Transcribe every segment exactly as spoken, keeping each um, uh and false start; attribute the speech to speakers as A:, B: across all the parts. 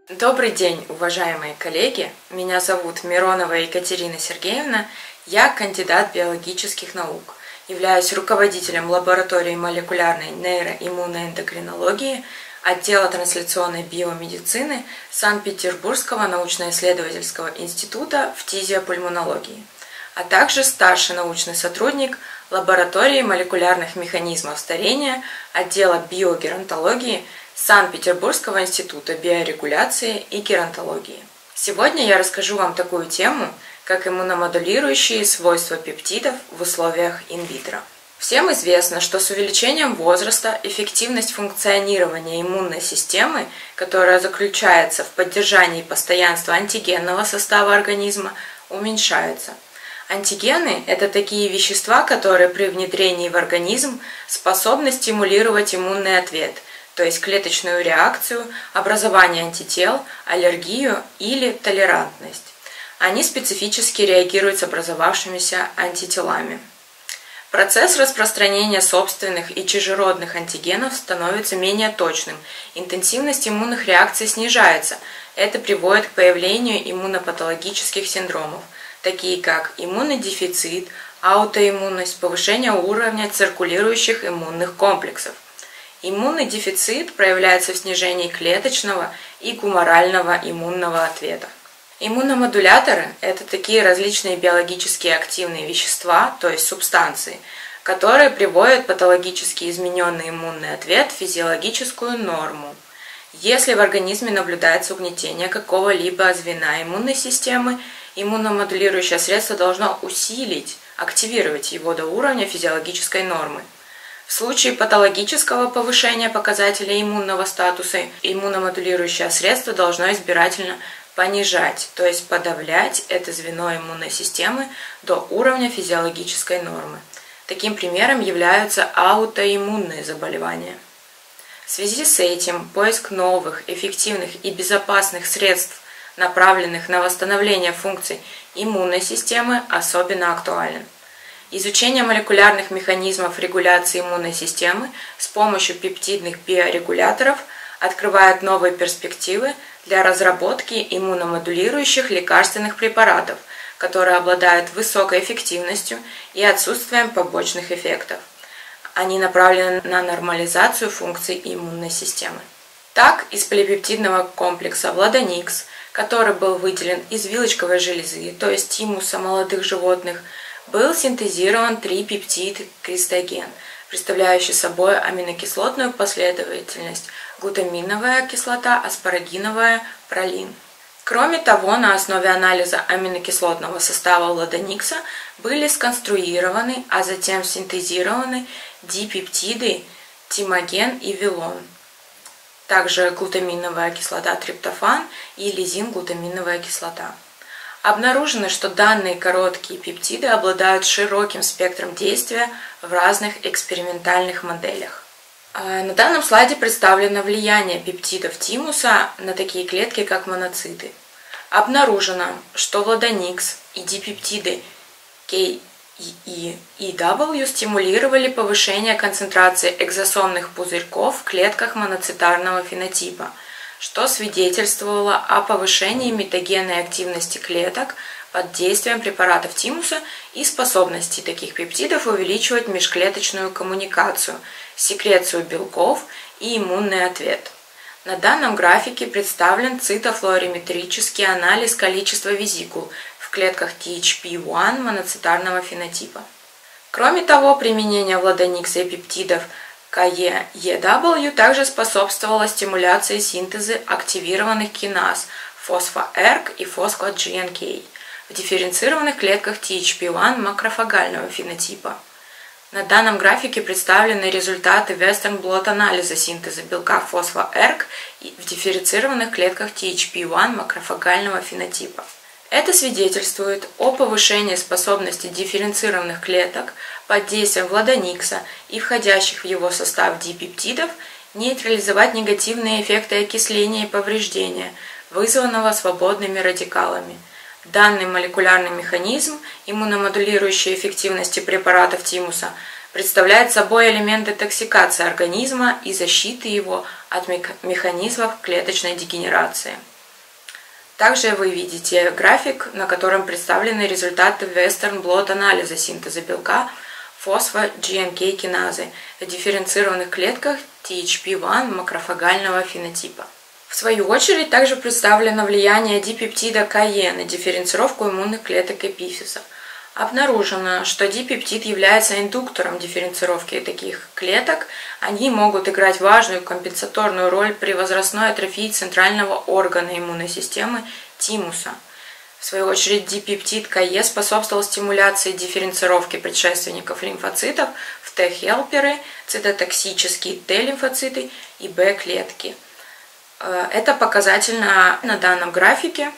A: Добрый день, уважаемые коллеги! Меня зовут Миронова Екатерина Сергеевна, я кандидат биологических наук, являюсь руководителем лаборатории молекулярной нейроиммуноэндокринологии отдела трансляционной биомедицины Санкт-Петербургского научно-исследовательского института фтизиопульмонологии, а также старший научный сотрудник лаборатории молекулярных механизмов старения отдела биогеронтологии Санкт-Петербургского института биорегуляции и геронтологии. Сегодня я расскажу вам такую тему, как иммуномодулирующие свойства пептидов в условиях инвитро. Всем известно, что с увеличением возраста эффективность функционирования иммунной системы, которая заключается в поддержании постоянства антигенного состава организма, уменьшается. Антигены – это такие вещества, которые при внедрении в организм способны стимулировать иммунный ответ, то есть клеточную реакцию, образование антител, аллергию или толерантность. Они специфически реагируют с образовавшимися антителами. Процесс распространения собственных и чужеродных антигенов становится менее точным, интенсивность иммунных реакций снижается. Это приводит к появлению иммунопатологических синдромов, такие как иммунный дефицит, аутоиммунность, повышение уровня циркулирующих иммунных комплексов. Иммунный дефицит проявляется в снижении клеточного и гуморального иммунного ответа. Иммуномодуляторы – это такие различные биологически активные вещества, то есть субстанции, которые приводят патологически измененный иммунный ответ в физиологическую норму. Если в организме наблюдается угнетение какого-либо звена иммунной системы, иммуномодулирующее средство должно усилить, активировать его до уровня физиологической нормы. В случае патологического повышения показателей иммунного статуса иммуномодулирующее средство должно избирательно понижать, то есть подавлять это звено иммунной системы до уровня физиологической нормы. Таким примером являются аутоиммунные заболевания. В связи с этим поиск новых, эффективных и безопасных средств, направленных на восстановление функций иммунной системы, особенно актуален. Изучение молекулярных механизмов регуляции иммунной системы с помощью пептидных биорегуляторов открывает новые перспективы для разработки иммуномодулирующих лекарственных препаратов, которые обладают высокой эффективностью и отсутствием побочных эффектов. Они направлены на нормализацию функций иммунной системы. Так, из полипептидного комплекса Владоникс, который был выделен из вилочковой железы, то есть тимуса молодых животных, был синтезирован трипептид-кристоген, представляющий собой аминокислотную последовательность глутаминовая кислота, аспарагиновая, пролин. Кроме того, на основе анализа аминокислотного состава Владоникса были сконструированы, а затем синтезированы дипептиды тимоген и вилон, также глутаминовая кислота триптофан и лизин-глутаминовая кислота. Обнаружено, что данные короткие пептиды обладают широким спектром действия в разных экспериментальных моделях. На данном слайде представлено влияние пептидов тимуса на такие клетки, как моноциты. Обнаружено, что Владоникс и дипептиды K и и дабл-ю стимулировали повышение концентрации экзосомных пузырьков в клетках моноцитарного фенотипа, что свидетельствовало о повышении метагенной активности клеток под действием препаратов тимуса и способности таких пептидов увеличивать межклеточную коммуникацию, секрецию белков и иммунный ответ. На данном графике представлен цитофлуориметрический анализ количества везикул в клетках ти эйч пи один моноцитарного фенотипа. Кроме того, применение Владоникса и пептидов К Е и дабл ю также способствовало стимуляции синтеза активированных киназ фосфо-эрк и фосфо-джи эн кей в дифференцированных клетках ти эйч пи один макрофагального фенотипа. На данном графике представлены результаты Western blot анализа синтеза белка фосфо-эрк в дифференцированных клетках ти эйч пи один макрофагального фенотипа. Это свидетельствует о повышении способности дифференцированных клеток под действием Владоникса и входящих в его состав дипептидов нейтрализовать негативные эффекты окисления и повреждения, вызванного свободными радикалами. Данный молекулярный механизм иммуномодулирующей эффективности препаратов тимуса представляет собой элемент детоксикации организма и защиты его от механизмов клеточной дегенерации. Также вы видите график, на котором представлены результаты Western blot анализа синтеза белка фосфо-джи эн кей киназы в дифференцированных клетках ти эйч пи один макрофагального фенотипа. В свою очередь также представлено влияние дипептида ка-е на дифференцировку иммунных клеток эпифиза. Обнаружено, что дипептид является индуктором дифференцировки таких клеток. Они могут играть важную компенсаторную роль при возрастной атрофии центрального органа иммунной системы тимуса. В свою очередь, дипептид ка-е способствовал стимуляции дифференцировки предшественников лимфоцитов в Т-хелперы, цитотоксические Т-лимфоциты и Б-клетки. Это показательно на данном графике.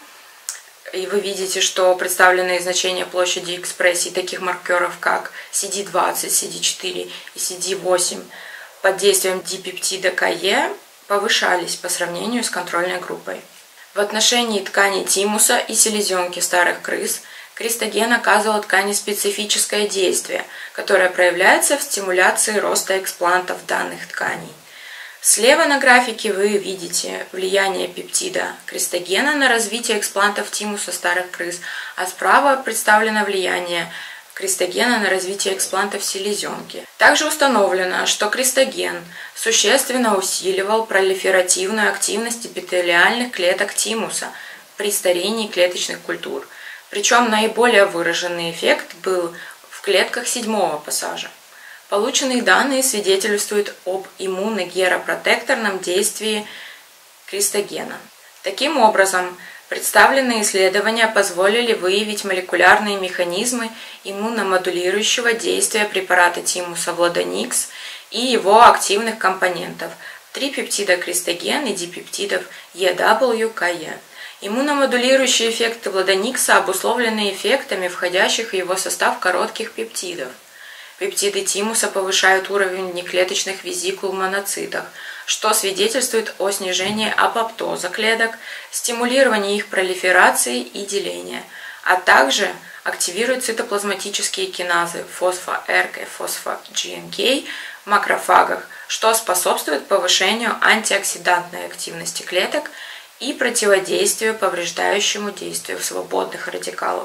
A: И вы видите, что представленные значения площади экспрессии таких маркеров, как си ди двадцать, си ди четыре и си ди восемь под действием дипептида ка-е повышались по сравнению с контрольной группой. В отношении тканей тимуса и селезенки старых крыс кристоген оказывал ткани специфическое действие, которое проявляется в стимуляции роста эксплантов данных тканей. Слева на графике вы видите влияние пептида кристогена на развитие эксплантов тимуса старых крыс, а справа представлено влияние кристогена на развитие эксплантов селезенки. Также установлено, что кристоген существенно усиливал пролиферативную активность эпителиальных клеток тимуса при старении клеточных культур. Причем наиболее выраженный эффект был в клетках седьмого пассажа. Полученные данные свидетельствуют об иммуногеропротекторном действии кристогена. Таким образом, представленные исследования позволили выявить молекулярные механизмы иммуномодулирующего действия препарата тимуса Владоникс и его активных компонентов трипептида кристоген и дипептидов и дабл ю ка-е. Иммуномодулирующие эффекты Владоникса обусловлены эффектами входящих в его состав коротких пептидов. Пептиды тимуса повышают уровень внеклеточных визикул в моноцитах, что свидетельствует о снижении апоптоза клеток, стимулировании их пролиферации и деления, а также активирует цитоплазматические киназы фосфо-эр ка и фосфо-джи эн кей в макрофагах, что способствует повышению антиоксидантной активности клеток и противодействию повреждающему действию свободных радикалов.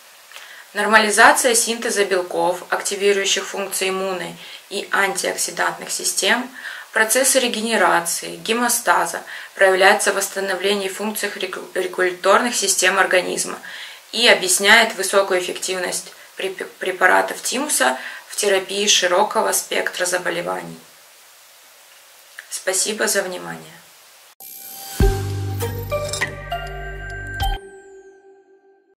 A: Нормализация синтеза белков, активирующих функции иммунной и антиоксидантных систем, процессы регенерации, гемостаза проявляются в восстановлении функций регуляторных систем организма и объясняет высокую эффективность препаратов тимуса в терапии широкого спектра заболеваний. Спасибо за внимание.